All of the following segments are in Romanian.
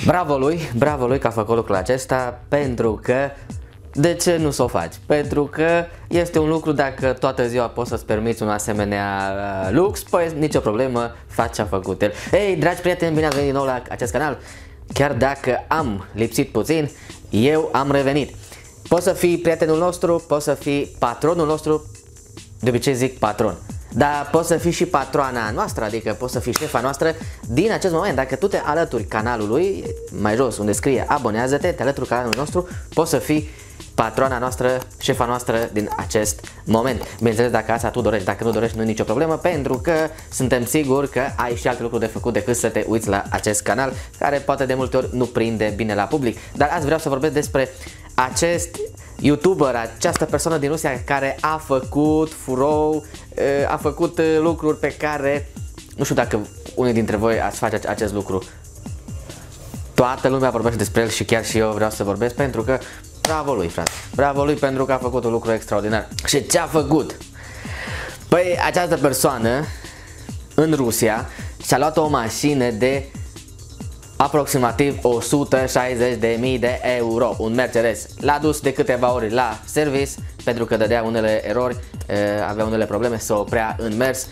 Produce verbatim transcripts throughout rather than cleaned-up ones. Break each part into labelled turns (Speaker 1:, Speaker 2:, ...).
Speaker 1: Bravo lui, bravo lui că a făcut lucrul acesta, pentru că de ce nu s-o faci? Pentru că este un lucru, dacă toată ziua poți să-ți permiți un asemenea lux, păi nicio problemă, faci ce a făcut el. Ei, dragi prieteni, bine ați venit din nou la acest canal. Chiar dacă am lipsit puțin, eu am revenit. Poți să fii prietenul nostru, poți să fii patronul nostru, de obicei zic patron, dar poți să fii și patroana noastră, adică poți să fii șefa noastră din acest moment. Dacă tu te alături canalului, mai jos unde scrie abonează-te, te alături canalul nostru, poți să fii patroana noastră, șefa noastră din acest moment. Bineînțeles, dacă asta tu dorești, dacă nu dorești, nu e nicio problemă, pentru că suntem siguri că ai și alte lucruri de făcut decât să te uiți la acest canal, care poate de multe ori nu prinde bine la public. Dar azi vreau să vorbesc despre acest YouTuber, această persoană din Rusia care a făcut furou, a făcut lucruri pe care nu știu dacă unii dintre voi ați face acest lucru. Toată lumea vorbește despre el și chiar și eu vreau să vorbesc, pentru că bravo lui, frate, bravo lui pentru că a făcut un lucru extraordinar. Și ce a făcut? Păi această persoană în Rusia și-a luat o mașină de aproximativ o sută șaizeci de mii de euro, un Mercedes. L-a dus de câteva ori la service pentru că dădea unele erori, avea unele probleme, să oprea în mers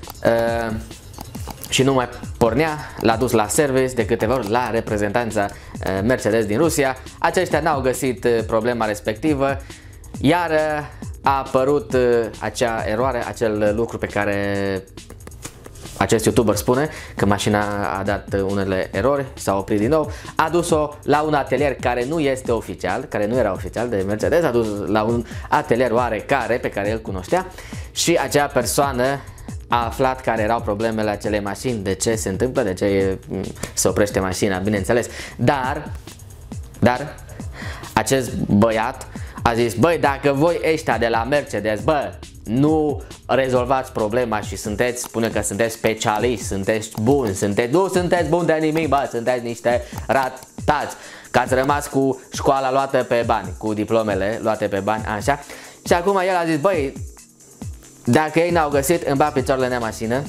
Speaker 1: și nu mai pornea. L-a dus la service de câteva ori la reprezentanța Mercedes din Rusia. Aceștia n-au găsit problema respectivă, iar a apărut acea eroare, acel lucru pe care acest YouTuber spune că mașina a dat unele erori, s-a oprit din nou, a dus-o la un atelier care nu este oficial, care nu era oficial de Mercedes, a dus la un atelier oarecare pe care el cunoștea și acea persoană a aflat care erau problemele acelei mașini, de ce se întâmplă, de ce se oprește mașina, bineînțeles. Dar, dar, acest băiat a zis, băi, dacă voi ăștia de la Mercedes, bă, nu rezolvați problema și sunteți, spune că sunteți specialiști, sunteți buni, sunteți, nu sunteți buni de nimic, bă, sunteți niște ratați, că ați rămas cu școala luată pe bani, cu diplomele luate pe bani, așa. Și acum el a zis, băi, dacă ei n-au găsit, îmi bag picioarele în mașină,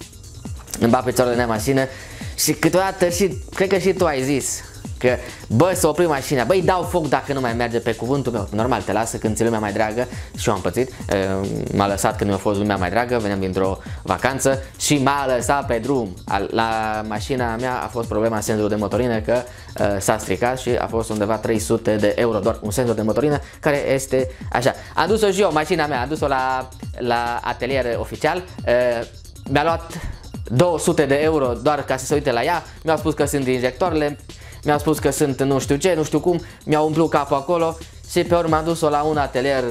Speaker 1: îmi bag picioarele în mașină și câteodată și, cred că și tu ai zis, că bă, să oprim mașina, băi, dau foc dacă nu mai merge pe cuvântul meu. Normal, te lasă când ți lumea mai dragă și eu am pățit, m-a lăsat când mi-a fost lumea mai dragă, veneam dintr-o vacanță și m-a lăsat pe drum. La mașina mea a fost problema senzorului de motorină, că uh, s-a stricat și a fost undeva trei sute de euro doar un senzor de motorină, care este așa. Am dus-o și eu, mașina mea, am dus-o la, la atelier oficial, uh, mi-a luat două sute de euro doar ca să se uite la ea, mi-au spus că sunt injectoarele, mi-au spus că sunt nu știu ce, nu știu cum, mi-au umplut capul acolo și pe urmă am dus-o la un atelier,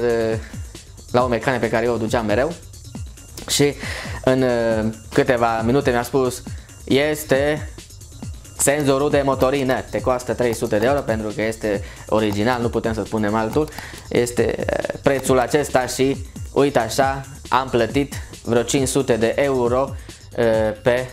Speaker 1: la un mecanic pe care eu o duceam mereu și în câteva minute mi-a spus, este senzorul de motorină, te costă trei sute de euro pentru că este original, nu putem să spunem altul, este prețul acesta și uite așa, am plătit vreo cinci sute de euro pe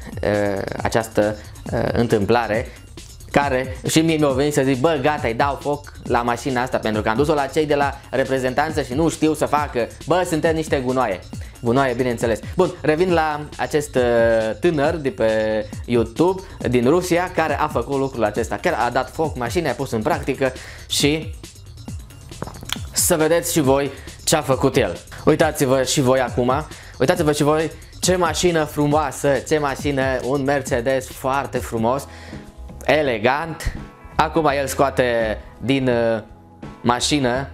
Speaker 1: această întâmplare, care și mie mi-a venit să zic, bă, gata, îi dau foc la mașina asta, pentru că am dus-o la cei de la reprezentanță și nu știu să facă, bă, sunteți niște gunoaie. Gunoaie, bineînțeles. Bun, revin la acest tânăr de pe YouTube din Rusia care a făcut lucrul acesta. Chiar a dat foc mașinii, a pus în practică și să vedeți și voi ce a făcut el. Uitați-vă și voi acum, uitați-vă și voi ce mașină frumoasă, ce mașină, un Mercedes foarte frumos, elegant. Acum el scoate din uh, mașină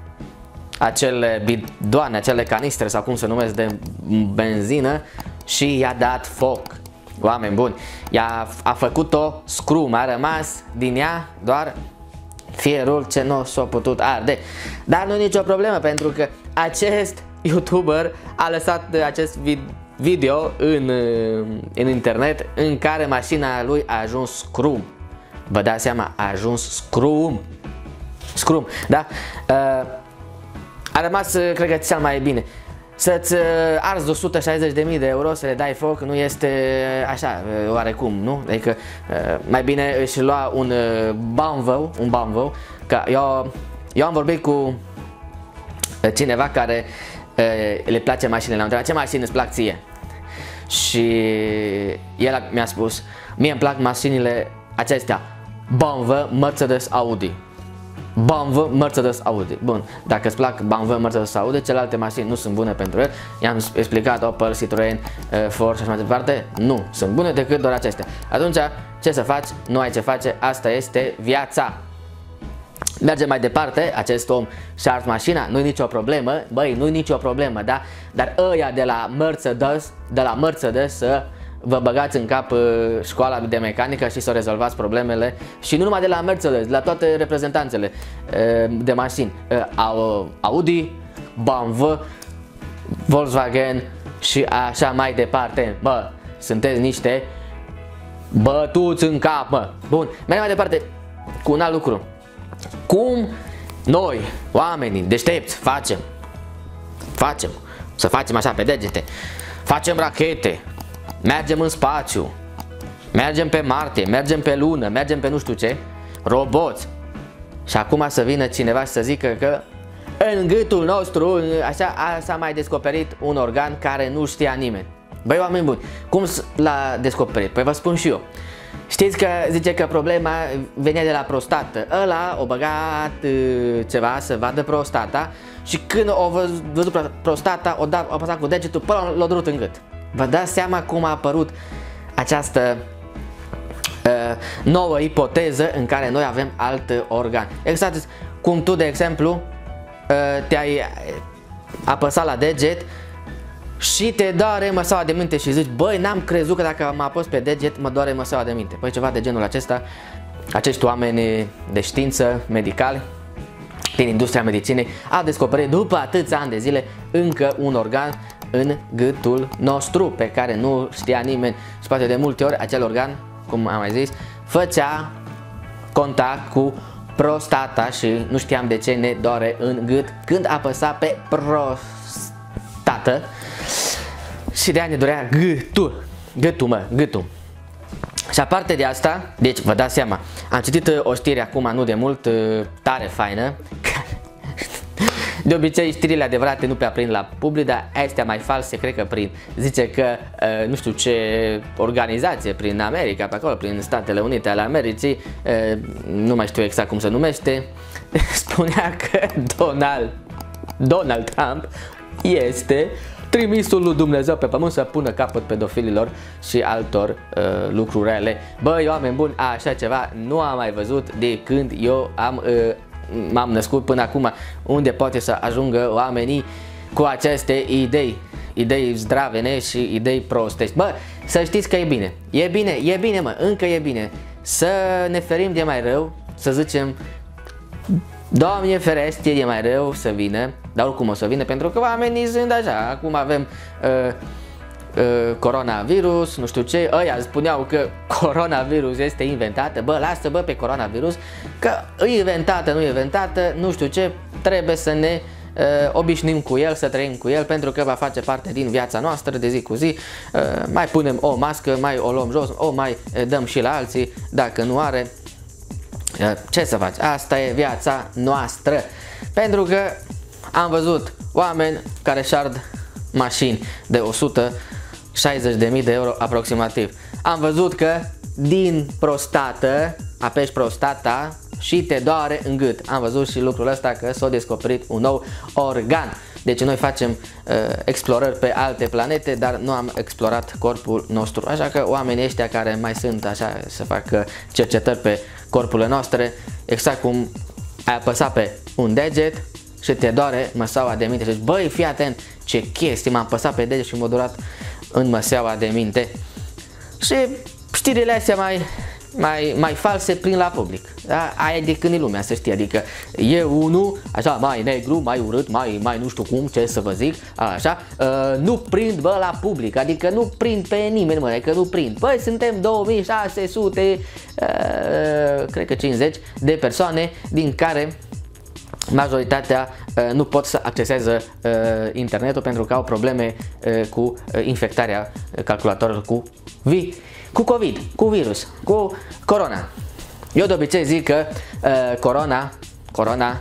Speaker 1: acele bidoane, acele canistre sau cum se numesc de benzină și i-a dat foc. Oameni buni, i-a a făcut-o scrum, a rămas din ea doar fierul ce nu s-a putut arde. Dar nu nicio problemă, pentru că acest YouTuber a lăsat acest video video în, în internet în care mașina lui a ajuns scrum. Vă dați seama, a ajuns scrum. Scrum, da? A rămas, cred că cel mai bine. Să-ți arzi o sută șaizeci de mii de euro, să le dai foc, nu este așa, oarecum, nu? Adică mai bine își lua un bamvău, un bamvău, că eu, eu am vorbit cu cineva care le place mașinile, l-am întrebat, ce mașini îți plac ție? Și el mi-a spus, mie îmi plac mașinile acestea B M W, Mercedes, Audi. B M W, Mercedes, Audi. Bun, dacă îți plac B M W, Mercedes, Audi, celelalte mașini nu sunt bune pentru el. I-am explicat Opel, Citroen, Ford și așa mai departe. Nu sunt bune decât doar acestea. Atunci, ce să faci? Nu ai ce face, asta este viața. Mergem mai departe, acest om și-a ars mașina, nu-i nicio problemă, băi, nu-i nicio problemă, da? Dar ăia de la Mercedes, de la Mercedes să vă băgați în cap școala de mecanică și să rezolvați problemele și nu numai de la Mercedes, de la toate reprezentanțele de mașini, Audi, B M W, Volkswagen și așa mai departe. Bă, sunteți niște bătuți în cap, mă. Bun, mergem mai departe cu un alt lucru. Cum noi, oamenii deștepți, facem, facem, să facem așa pe degete, facem rachete, mergem în spațiu, mergem pe Marte, mergem pe Lună, mergem pe nu știu ce, roboți. Și acum să vină cineva și să zică că în gâtul nostru așa s-a mai descoperit un organ care nu știa nimeni. Băi, oameni buni, cum l-a descoperit? Păi vă spun și eu. Știți că zice că problema venea de la prostată. Ăla o băgat ceva să vadă prostata și când o văzut prostata, o dat, o pasat cu degetul până l-a durut în gât. Vă dați seama cum a apărut această uh, nouă ipoteză în care noi avem alt organ. Exact cum tu, de exemplu, uh, te-ai apăsat la deget și te doare măseaua de minte și zici, băi, n-am crezut că dacă mă apăs pe deget mă doare măseaua de minte. Păi ceva de genul acesta, acești oameni de știință medicali din industria medicinei au descoperit după atâția ani de zile încă un organ în gâtul nostru pe care nu știa nimeni și poate de multe ori acel organ, cum am mai zis, făcea contact cu prostata și nu știam de ce ne doare în gât când apăsa pe prostată și de aia ne dorea gâtul, gâtul mă, gâtul. Și aparte de asta, deci vă dați seama, am citit o știre acum nu de mult, tare faină. De obicei știrile adevărate nu prea prind la public, dar astea mai false cred că prind. Zice că nu știu ce organizație prin America, pe acolo, prin Statele Unite ale Americii, nu mai știu exact cum se numește, spunea că Donald, Donald Trump este trimisul lui Dumnezeu pe pământ să pună capăt pedofililor și altor uh, lucruri rele. Băi, oameni buni, așa ceva nu am mai văzut de când eu am uh, m-am născut până acum, unde poate să ajungă oamenii cu aceste idei, idei zdravene și idei prostești. Bă, să știți că e bine, e bine, e bine mă, încă e bine să ne ferim de mai rău, să zicem Doamne ferește de mai rău să vină, dar oricum o să vină pentru că oamenii sunt așa, acum avem uh, uh, coronavirus, nu știu ce, ăia spuneau că coronavirus este inventată, bă, lasă bă pe coronavirus, că e inventată, nu e inventată, nu știu ce, trebuie să ne uh, obișnuim cu el, să trăim cu el pentru că va face parte din viața noastră de zi cu zi, uh, mai punem o mască, mai o luăm jos, o mai dăm și la alții dacă nu are. Ce să faci? Asta e viața noastră. Pentru că am văzut oameni care își ard mașini de o sută șaizeci de mii de euro aproximativ. Am văzut că din prostată apeși prostata și te doare în gât. Am văzut și lucrul ăsta că s-a descoperit un nou organ. Deci noi facem uh, explorări pe alte planete, dar nu am explorat corpul nostru. Așa că oamenii ăștia care mai sunt așa să facă cercetări pe corpurile noastre, exact cum ai apăsat pe un deget și te doare măseaua de minte și zici, băi, fii atent, ce chestie, m-am apăsat pe deget și m-a durat în măseaua de minte. Și știrile astea mai, mai, mai false prin la public. Da? Aia e de când e lumea, să știi, adică e unul așa mai negru, mai urât, mai, mai nu știu cum, ce să vă zic, așa, uh, nu prind, bă, la public, adică nu prind pe nimeni, mă, adică nu prind. Păi suntem două mii șase sute, uh, cred că cincizeci de persoane, din care majoritatea uh, nu pot să acceseze uh, internetul pentru că au probleme uh, cu uh, infectarea calculatorilor cu vi cu COVID, cu virus, cu corona. Eu de obicei zic că uh, corona, corona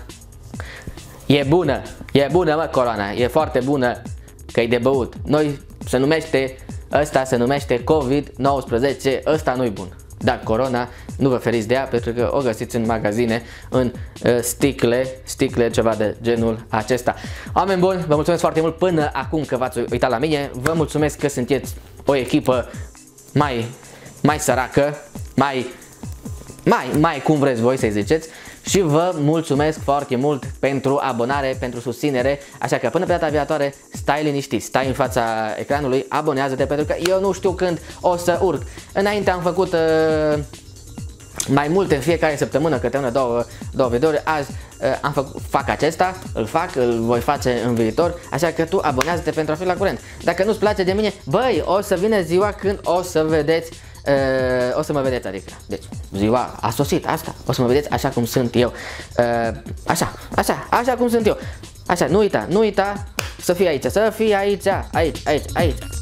Speaker 1: e bună, e bună mă corona, e foarte bună că e de băut. Noi se numește, ăsta se numește COVID nouăsprezece, ăsta nu-i bun. Dar corona nu vă feriți de ea pentru că o găsiți în magazine, în uh, sticle, sticle, ceva de genul acesta. Oameni buni, vă mulțumesc foarte mult până acum că v-ați uitat la mine, vă mulțumesc că sunteți o echipă mai, mai săracă, mai, mai, mai cum vreți voi să-i ziceți. Și vă mulțumesc foarte mult pentru abonare, pentru susținere, așa că până pe data viitoare stai liniștit, stai în fața ecranului, abonează-te pentru că eu nu știu când o să urc. Înainte am făcut uh, mai multe în fiecare săptămână, câte una, două, două videouri, azi uh, am făcut, fac acesta, îl fac, îl voi face în viitor, așa că tu abonează-te pentru a fi la curent. Dacă nu-ți place de mine, băi, o să vină ziua când o să vedeți. Uh, o să mă vedeți, adică, deci ziua a sosit, asta, o să mă vedeți așa cum sunt eu, uh, așa, așa, așa cum sunt eu, așa, nu uita, nu uita să fii aici, să fii aici, aici, aici, aici.